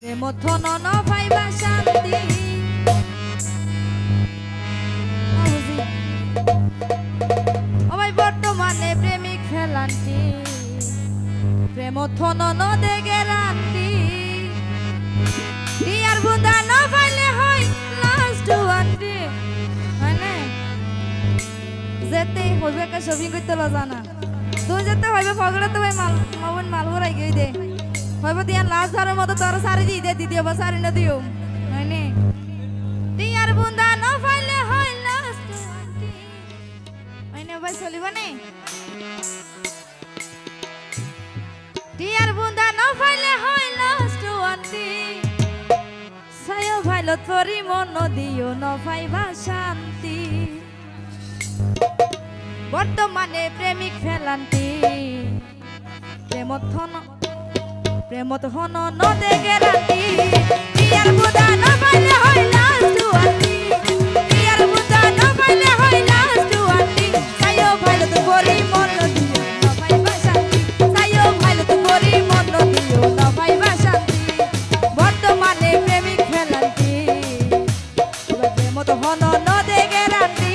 মথন ন পাইবা শান্তি ওই বর্তমানে প্রেমিক ফেলান্তি প্রেম থন ন দে গ্যারান্টি ইয়ার বুন্দা ন পাইলে হয় লাস্ট ওয়ান্টি মানে যেতে হইবে কা শপিং করতে জানা তুই যেতে হইবে পগড়া তো মাল মাল ভরাই গই দে হইব তিয়ার লাস্ট ধরার মতো তোর সারি দি দে দ্বিতীয়বার সারি না দিও হয়নি তিয়ার বুন্দা ন পাইলে হয় লাস্ট ওয়ান্টি হয়নি ভাই চলিব নে তিয়ার বুন্দা ন পাইলে হয় লাস্ট ওয়ান্টি সায়ো ভাইলত পরি মন দিও ন পাইবা শান্তি বর্তমানে প্রেমিক ফেলান্তি প্রেমত হন নদে গ্যারান্টি ইয়ার বুদা ন পাইলে হয় লাস্ট ওয়ান্টি ইয়ার বুদা ন পাইলে হয় লাস্ট ওয়ান্টি সায়ো ভাইলত পরি মন দিও ন পাইবা শান্তি সায়ো ভাইলত পরি মন দিও ন পাইবা শান্তি বর্তমানে প্রেমিক ফেলান্তি প্রেমত হন নদে গ্যারান্টি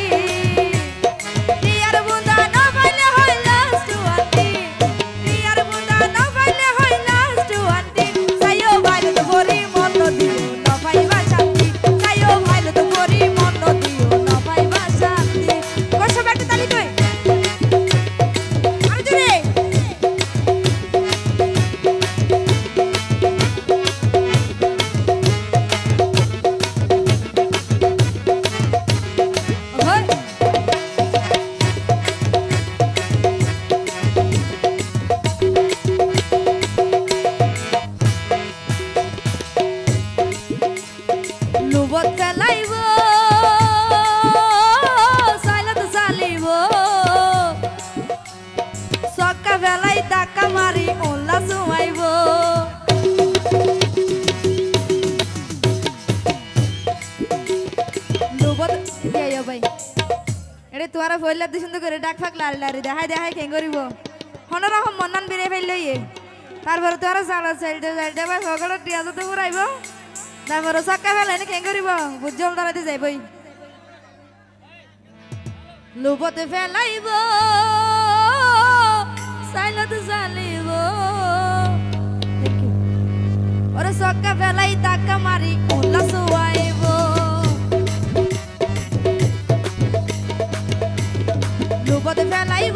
তোরা ফইলা দিছন্দ করে ডাক ফাক লারি লারি দেখাই দেখাই কেন করিব হনরকম মন্নান বিরে ফেলল ইয়ে তারপরে তোরা সালা চাইলতে চাইলতে ভাই সকল টিয়া যত ঘুরাইব তারপরে সক্কা ফেলে কেন করিব বুঝল দাঁড়াতে যাইবই লুবতে ফেলাইব সাইলতে চালিব ওরে সক্কা ফেলাই টাকা মারি উল্লা শুয়াইব লুবতে ফেলাইব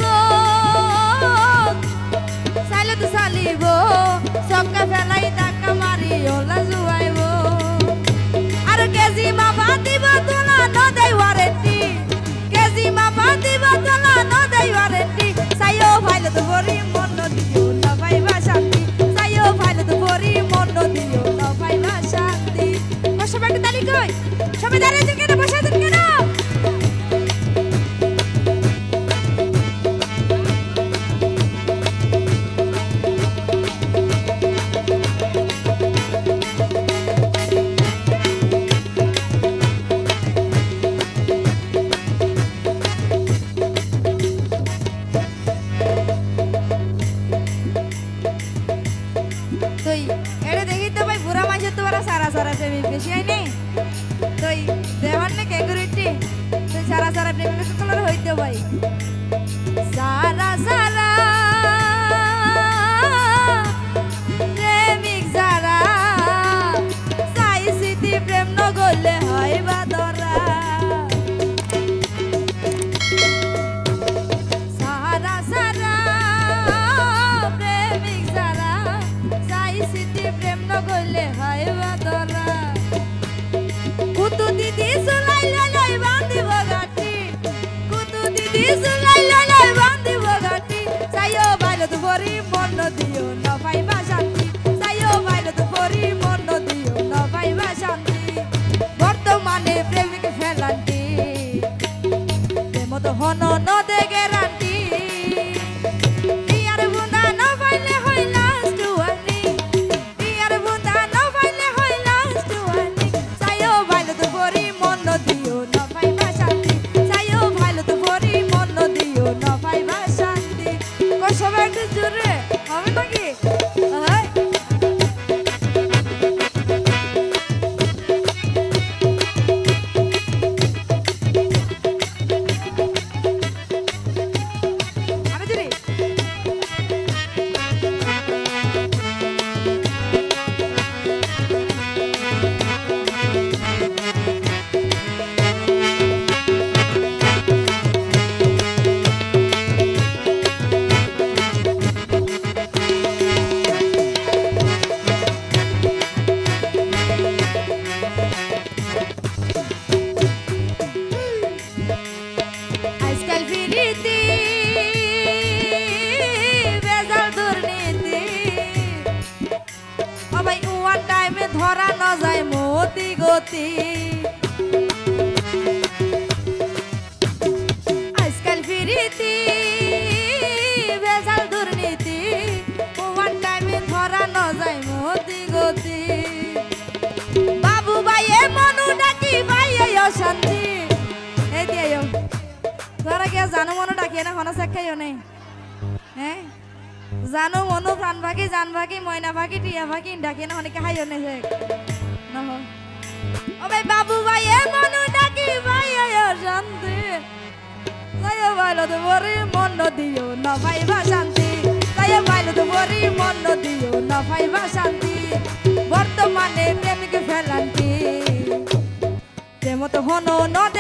সাইলতে চালিব সক্কা ফেলাই টাকা মারি উল্লা শুয়াইব আর কেজি মাপা দিব তোলা নদাই ওয়ারেন্টি কেজি মাপা দিব তোলা নদাই ওয়ারেন্টি সাইও ভাইলত পরি মন দিও না পাইবা শান্তি সাইও ভাইলত পরি মন দিও না পাইবা শান্তি সবাই একটা তালি কই সবাই দাঁড়িয়ে কেন বসে আছেন কেন সারা সারা প্রেমিক সকলের হইতে ভাই সারা সারা প্রেমিক যারা চাই স্মৃতি প্রেম নগলে হয় বা ধরা সারা সারা প্রেমিক যারা চাই স্মৃতি প্রেম নগলে হয় বা ধরা কুতু দিদি সুলাই লাই বান্ধিব গাটি কুতু দিদি সুলাই লাই বান্ধিব গাটি সাইও ভাইলত পরি মন দিও না পাইবা শান্তি সাইও ভাইলত পরি মন দিও না পাইবা শান্তি বর্তমানে প্রেমিক ফেলান্তি প্রেমত হন নদে গ্যারান্টি ইয়ার বুন্দা না পাইলে হয় লাস্ট ওয়ার্নিং ইয়ার বুন্দা না গতি আজকাল ফিরিতি বেজাল দুর্নীতি ওয়ান টাইমে ধরা ন যায় মতি গতি বাবু ভাইয়ে মনু ডাকি ভাইয়ে অশান্তি এই দিয়ে তোরা কে জানো মনু ডাকি না হনা শেখাইও নেই হ্যাঁ জানো মনু প্রাণ ভাগি জান ভাগি ময়না ভাগি টিয়া ভাগি ডাকি না অনেকে হাইও নেই নহ ও ভাই বাবু ভাইয়ে মনু ডাকি ভাইয়ে অশান্তি তাইও ভাইলো তো বরি মন দিও না ভাইবা শান্তি তাইও ভাইলো তো বরি মন দিও না ভাইবা শান্তি বর্তমানে প্রেমিক ফেলান্তি প্রেম তো হনো